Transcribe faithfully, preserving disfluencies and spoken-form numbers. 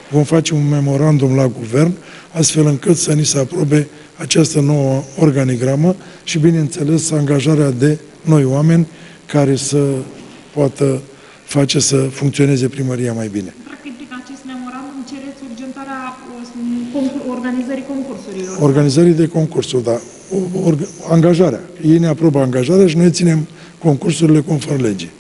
vom face un memorandum la guvern, astfel încât să ni se aprobe această nouă organigramă și, bineînțeles, angajarea de noi oameni care să poată face să funcționeze primăria mai bine. Practic, prin acest memorandum cereți urgentarea organizării concursurilor. Organizării de concursuri, da. Angajarea. Ei ne aprobă angajarea și noi ținem concursurile conform legii.